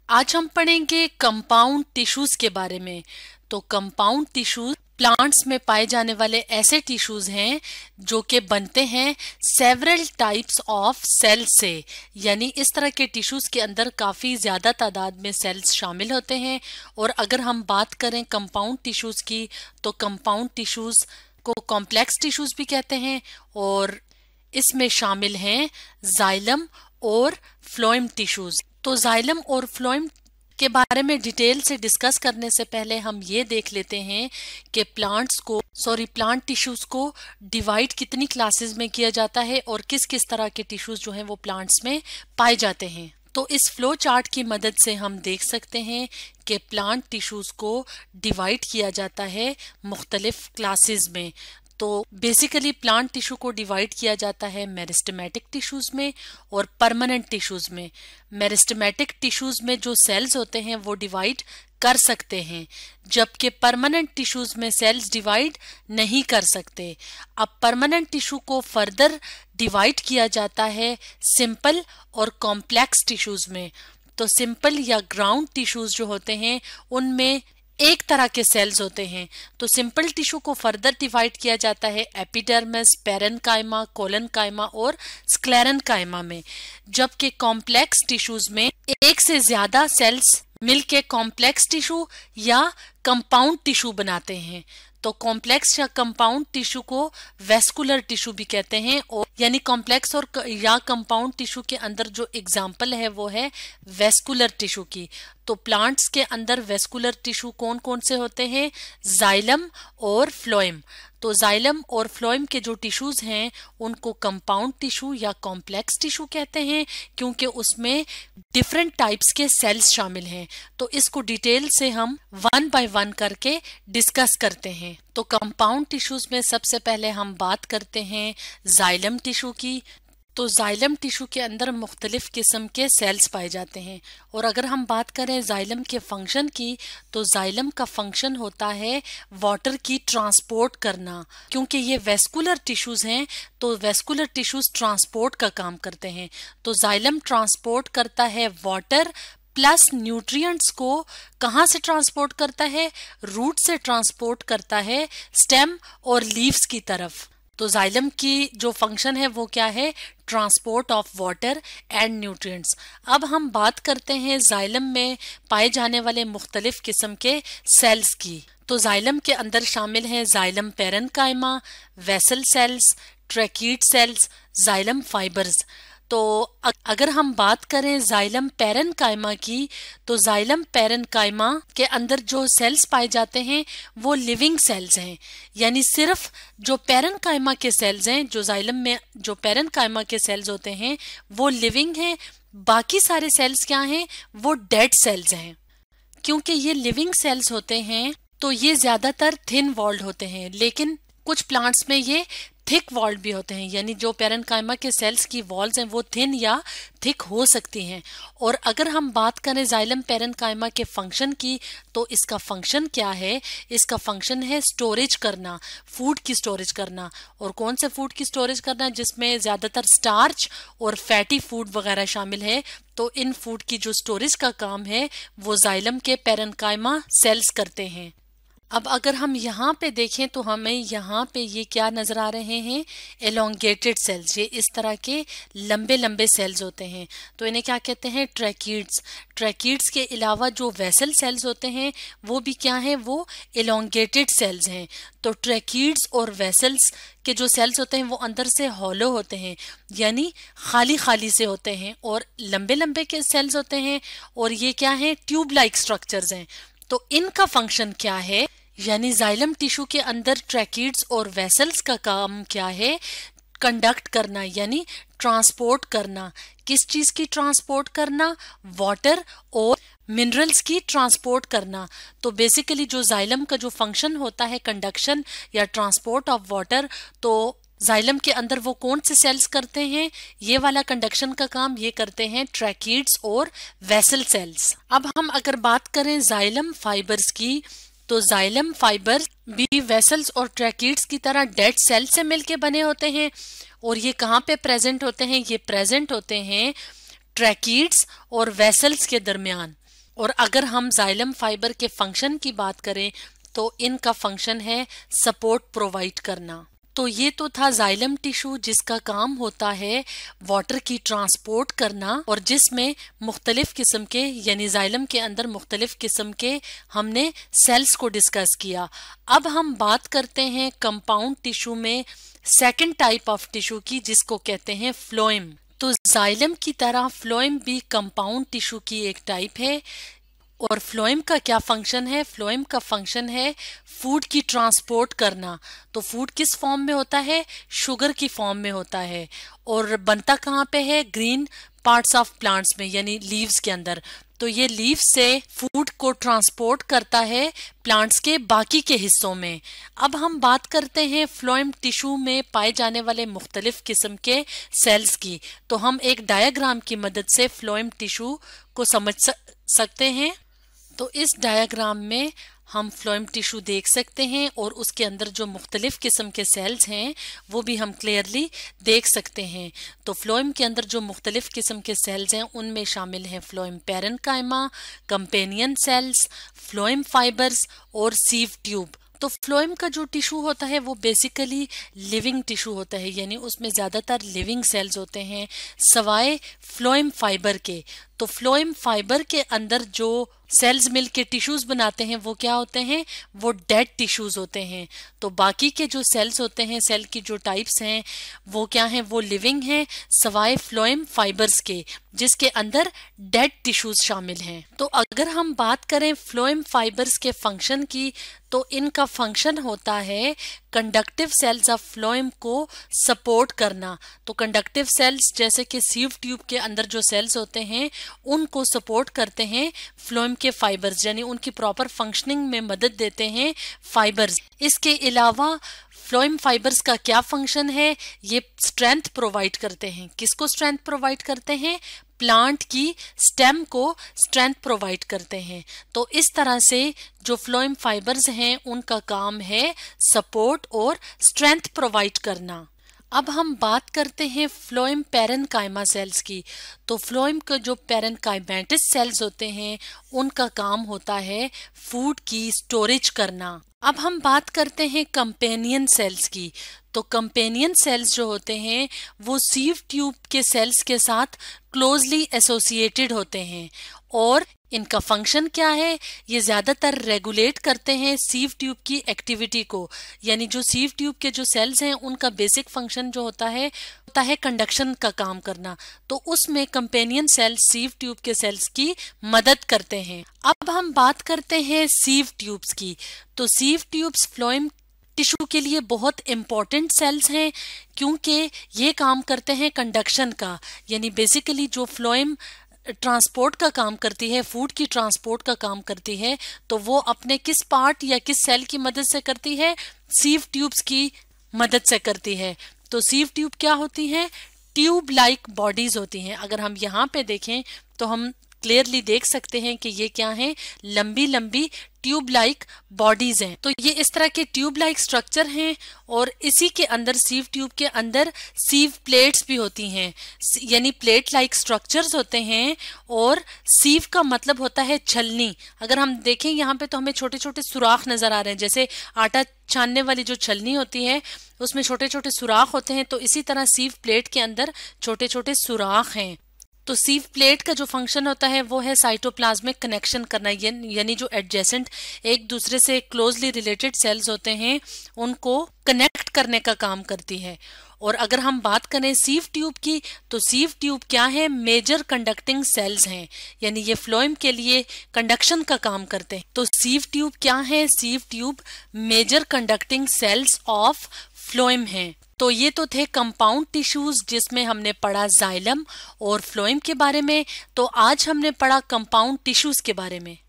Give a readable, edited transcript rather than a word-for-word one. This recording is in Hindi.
आज हम पढ़ेंगे कंपाउंड टिश्यूज के बारे में। तो कंपाउंड टिश्यूज प्लांट्स में पाए जाने वाले ऐसे टिश्यूज हैं जो कि बनते हैं सेवरल टाइप्स ऑफ सेल्स से, यानी इस तरह के टिश्यूज के अंदर काफ़ी ज़्यादा तादाद में सेल्स शामिल होते हैं। और अगर हम बात करें कंपाउंड टिश्यूज की, तो कंपाउंड टिश्यूज को कॉम्प्लेक्स टिश्यूज भी कहते हैं और इसमें शामिल हैं जाइलम और फ्लोएम टिश्यूज। तो जाइलम और फ्लोएम के बारे में डिटेल से डिस्कस करने से पहले हम ये देख लेते हैं कि प्लांट टिश्यूज को डिवाइड कितनी क्लासेस में किया जाता है और किस किस तरह के टिश्यूज जो हैं वो प्लांट्स में पाए जाते हैं। तो इस फ्लो चार्ट की मदद से हम देख सकते हैं कि प्लांट टिश्यूज को डिवाइड किया जाता है मुख्तलिफ क्लासेस में। तो बेसिकली प्लांट टिश्यू को डिवाइड किया जाता है मेरिस्टेमेटिक टिश्यूज में और परमानेंट टिश्यूज में। मेरिस्टेमेटिक टिश्यूज में जो सेल्स होते हैं वो डिवाइड कर सकते हैं, जबकि परमानेंट टिश्यूज में सेल्स डिवाइड नहीं कर सकते। अब परमानेंट टिश्यू को फर्दर डिवाइड किया जाता है सिंपल और कॉम्प्लेक्स टिश्यूज में। तो सिंपल या ग्राउंड टिश्यूज जो होते हैं उनमें एक तरह के सेल्स होते हैं। तो सिंपल टिश्यू को फर्दर डिवाइड किया जाता है एपिडर्मिस, पेरेन्काइमा, कोलेनकाइमा और स्क्लेरेन्काइमा में, जबकि कॉम्प्लेक्स टिश्यूज में एक से ज्यादा सेल्स मिलके कॉम्प्लेक्स टिश्यू या कंपाउंड टिश्यू बनाते हैं। तो कॉम्प्लेक्स या कंपाउंड टिश्यू को वेस्कुलर टिश्यू भी कहते हैं, और यानी कॉम्प्लेक्स और या कंपाउंड टिश्यू के अंदर जो एग्जाम्पल है वो है वेस्कुलर टिश्यू की। तो प्लांट्स के अंदर वेस्कुलर टिश्यू कौन कौन से होते हैं? जाइलम और फ्लोएम। तो जाइलम और फ्लोएम के जो टिश्यूज हैं उनको कंपाउंड टिश्यू या कॉम्प्लेक्स टिश्यू कहते हैं, क्योंकि उसमें डिफरेंट टाइप्स के सेल्स शामिल हैं। तो इसको डिटेल से हम वन बाय वन करके डिस्कस करते हैं। तो कंपाउंड टिश्यूज में सबसे पहले हम बात करते हैं जाइलम टिश्यू की। तो जाइलम टिश्यू के अंदर मुख्तलिफ किस्म के सेल्स पाए जाते हैं। और अगर हम बात करें जाइलम के फंक्शन की, तो जाइलम का फंक्शन होता है वाटर की ट्रांसपोर्ट करना। क्योंकि ये वेस्कुलर टिश्यूज हैं तो वेस्कुलर टिश्यूज ट्रांसपोर्ट का काम करते हैं। तो जाइलम ट्रांसपोर्ट करता है वाटर प्लस न्यूट्रिएंट्स को। कहाँ से ट्रांसपोर्ट करता है? रूट से ट्रांसपोर्ट करता है स्टेम और लीव्स की तरफ। तो जाइलम की जो फंक्शन है वो क्या है? Transport of water and nutrients. अब हम बात करते हैं जाइलम में पाए जाने वाले मुख्तलिफ किस्म के सेल्स की। तो जाइलम के अंदर शामिल हैं xylem parenchyma, vessel cells, tracheid cells, xylem fibres. तो अगर हम बात करें जाइलम पेरेन्काइमा की, तो जाइलम पेरेन्काइमा के अंदर जो सेल्स पाए जाते हैं वो लिविंग सेल्स हैं। यानी सिर्फ जो पेरेन्काइमा के सेल्स हैं, जो जाइलम में जो पेरेन्काइमा के सेल्स होते हैं वो लिविंग हैं। बाकी सारे सेल्स क्या हैं? वो डेड सेल्स हैं। क्योंकि ये लिविंग सेल्स होते हैं तो ये ज्यादातर थिन वॉल्ड होते हैं, लेकिन कुछ प्लांट्स में ये थिक वॉल्ड भी होते हैं। यानी जो पेरेन्काइमा के सेल्स की वॉल्स हैं वो थिन या थिक हो सकती हैं। और अगर हम बात करें जाइलम पेरेन्काइमा के फंक्शन की, तो इसका फंक्शन क्या है? इसका फंक्शन है स्टोरेज करना, फूड की स्टोरेज करना। और कौन से फूड की स्टोरेज करना? जिसमें ज्यादातर स्टार्च और फैटी फूड वगैरह शामिल है। तो इन फूड की जो स्टोरेज का काम है वो जाइलम के पेरेन्काइमा सेल्स करते हैं। अब अगर हम यहाँ पे देखें तो हमें यहाँ पे ये क्या नजर आ रहे हैं? Elongated cells. ये इस तरह के लंबे लंबे सेल्स होते हैं। तो इन्हें क्या कहते हैं? ट्रैकीड्स। ट्रैकीड्स के अलावा जो वेसल सेल्स होते हैं वो भी क्या हैं? वो एलोंगेटेड सेल्स हैं। तो ट्रैकीड्स और वेसल्स के जो सेल्स होते हैं वो अंदर से हॉलो होते हैं, यानी खाली खाली से होते हैं, और लंबे लंबे के सेल्स होते हैं। और ये क्या है? ट्यूब लाइक स्ट्रक्चर्स हैं। तो इनका फंक्शन क्या है? यानी जाइलम टिश्यू के अंदर ट्रैकीड्स और वेसल्स का काम क्या है? कंडक्ट करना, यानी ट्रांसपोर्ट करना। किस चीज की ट्रांसपोर्ट करना? वाटर और मिनरल्स की ट्रांसपोर्ट करना। तो बेसिकली जो जाइलम का जो फंक्शन होता है कंडक्शन या ट्रांसपोर्ट ऑफ वाटर, तो जाइलम के अंदर वो कौन से सेल्स करते हैं? ये वाला कंडक्शन का काम ये करते हैं ट्रैकीड्स और वेसल सेल्स। अब हम अगर बात करें जाइलम फाइबर्स की, तो जाइलम फाइबर भी वेसल्स और ट्रैकीड्स की तरह डेड सेल से मिलके बने होते हैं। और ये कहाँ पे प्रेजेंट होते हैं? ये प्रेजेंट होते हैं ट्रैकीड्स और वेसल्स के दरमियान। और अगर हम जाइलम फाइबर के फंक्शन की बात करें तो इनका फंक्शन है सपोर्ट प्रोवाइड करना। तो ये तो था जाइलम टिश्यू जिसका काम होता है वाटर की ट्रांसपोर्ट करना और जिसमें मुख्तलिफ किस्म के यानी जाइलम के अंदर मुख्तलिफ किस्म के हमने सेल्स को डिस्कस किया। अब हम बात करते हैं कंपाउंड टिश्यू में सेकंड टाइप ऑफ टिश्यू की जिसको कहते हैं फ्लोएम। तो जाइलम की तरह फ्लोएम भी कंपाउंड टिश्यू की एक टाइप है। और फ्लोएम का क्या फंक्शन है? फ्लोएम का फंक्शन है फूड की ट्रांसपोर्ट करना। तो फूड किस फॉर्म में होता है? शुगर की फॉर्म में होता है। और बनता कहाँ पे है? ग्रीन पार्ट्स ऑफ प्लांट्स में यानी लीव्स के अंदर। तो ये लीव से फूड को ट्रांसपोर्ट करता है प्लांट्स के बाकी के हिस्सों में। अब हम बात करते हैं फ्लोएम टिश्यू में पाए जाने वाले मुख्तलिफ किस्म के सेल्स की। तो हम एक डायग्राम की मदद से फ्लोएम टिश्यू को समझ सकते हैं। तो इस डायग्राम में हम फ्लोएम टिश्यू देख सकते हैं और उसके अंदर जो मुख्तलिफ किस्म के सेल्स हैं वो भी हम क्लियरली देख सकते हैं। तो फ्लोएम के अंदर जो मुख्तलिफ किस्म के सेल्स हैं उनमें शामिल हैं phloem parenchyma, companion cells, phloem fibres और सीव ट्यूब। तो फ्लोएम का जो टिश्यू होता है वो बेसिकली लिविंग टिश्यू होता है यानी उसमें ज्यादातर लिविंग सेल्स होते हैं सवाए फ्लोएम फाइबर के। तो फ्लोएम फाइबर के अंदर जो सेल्स मिल के टिश्यूज बनाते हैं वो क्या होते हैं? वो डेड टिश्यूज होते हैं। तो बाकी के जो सेल्स होते हैं, सेल की जो टाइप्स हैं वो क्या हैं? वो लिविंग हैं सवाए फ्लोएम फाइबर्स के जिसके अंदर डेड टिश्यूज शामिल हैं। तो अगर हम बात करें फ्लोएम फाइबर्स के फंक्शन की तो इनका फंक्शन होता है कंडक्टिव सेल्स ऑफ फ्लोएम को सपोर्ट करना। तो कंडक्टिव सेल्स जैसे कि सीव ट्यूब के अंदर जो सेल्स होते हैं उनको सपोर्ट करते हैं फ्लोएम के फाइबर्स यानी उनकी प्रॉपर फंक्शनिंग में मदद देते हैं फाइबर्स। इसके अलावा फ्लोएम फाइबर्स का क्या फंक्शन है? ये स्ट्रेंथ प्रोवाइड करते हैं। किसको स्ट्रेंथ प्रोवाइड करते हैं? प्लांट की स्टेम को स्ट्रेंथ प्रोवाइड करते हैं। तो इस तरह से जो फ्लोएम फाइबर्स हैं उनका काम है सपोर्ट और स्ट्रेंथ प्रोवाइड करना। अब हम बात करते हैं फ्लोएम पैरेन्काइमा सेल्स की। तो फ्लोएम के जो पैरेन्काइमेटिस सेल्स होते हैं उनका काम होता है फूड की स्टोरेज करना। अब हम बात करते हैं कंपेनियन सेल्स की। तो कंपेनियन सेल्स जो होते हैं वो सीव ट्यूब के सेल्स के साथ क्लोजली एसोसिएटेड होते हैं और इनका फंक्शन क्या है? ये ज्यादातर रेगुलेट करते हैं सीव ट्यूब की एक्टिविटी को। यानी जो सीव ट्यूब के जो सेल्स हैं उनका बेसिक फंक्शन जो होता है कंडक्शन का काम करना। तो उसमें कंपेनियन सेल्स सीव ट्यूब के सेल्स की मदद करते हैं। अब हम बात करते हैं सीव ट्यूब्स की। तो सीव ट्यूब्स फ्लोएम टिश्यू के लिए बहुत इम्पोर्टेंट सेल्स हैं क्योंकि ये काम करते हैं कंडक्शन का। यानी बेसिकली जो फ्लोएम ट्रांसपोर्ट का काम करती है, फूड की ट्रांसपोर्ट का काम करती है, तो वो अपने किस पार्ट या किस सेल की मदद से करती है? सीव ट्यूब्स की मदद से करती है। तो सीव ट्यूब क्या होती हैं? ट्यूब लाइक बॉडीज होती हैं। अगर हम यहाँ पे देखें तो हम क्लियरली देख सकते हैं कि ये क्या है? लंबी लंबी ट्यूब लाइक बॉडीज हैं। तो ये इस तरह के ट्यूब लाइक स्ट्रक्चर हैं और इसी के अंदर सीव ट्यूब के अंदर सीव प्लेट्स भी होती हैं यानी प्लेट लाइक स्ट्रक्चर्स होते हैं। और सीव का मतलब होता है छलनी। अगर हम देखें यहाँ पे तो हमें छोटे छोटे सुराख नजर आ रहे हैं। जैसे आटा छानने वाली जो छलनी होती है उसमें छोटे छोटे सुराख होते हैं, तो इसी तरह सीव प्लेट के अंदर छोटे छोटे सुराख हैं। तो सीव प्लेट का जो फंक्शन होता है वो है साइटोप्लाज्मिक कनेक्शन करना। यानी जो एडजेसेंट एक दूसरे से क्लोजली रिलेटेड सेल्स होते हैं उनको कनेक्ट करने का काम करती है। और अगर हम बात करें सीव ट्यूब की तो सीव ट्यूब क्या है? मेजर कंडक्टिंग सेल्स हैं यानी ये फ्लोएम के लिए कंडक्शन का काम करते हैं। तो सीव ट्यूब क्या है? Sieve tube major conducting cells of phloem हैं। तो ये तो थे कंपाउंड टिश्यूज जिसमें हमने पढ़ा जाइलम और फ्लोएम के बारे में। तो आज हमने पढ़ा कंपाउंड टिश्यूज के बारे में।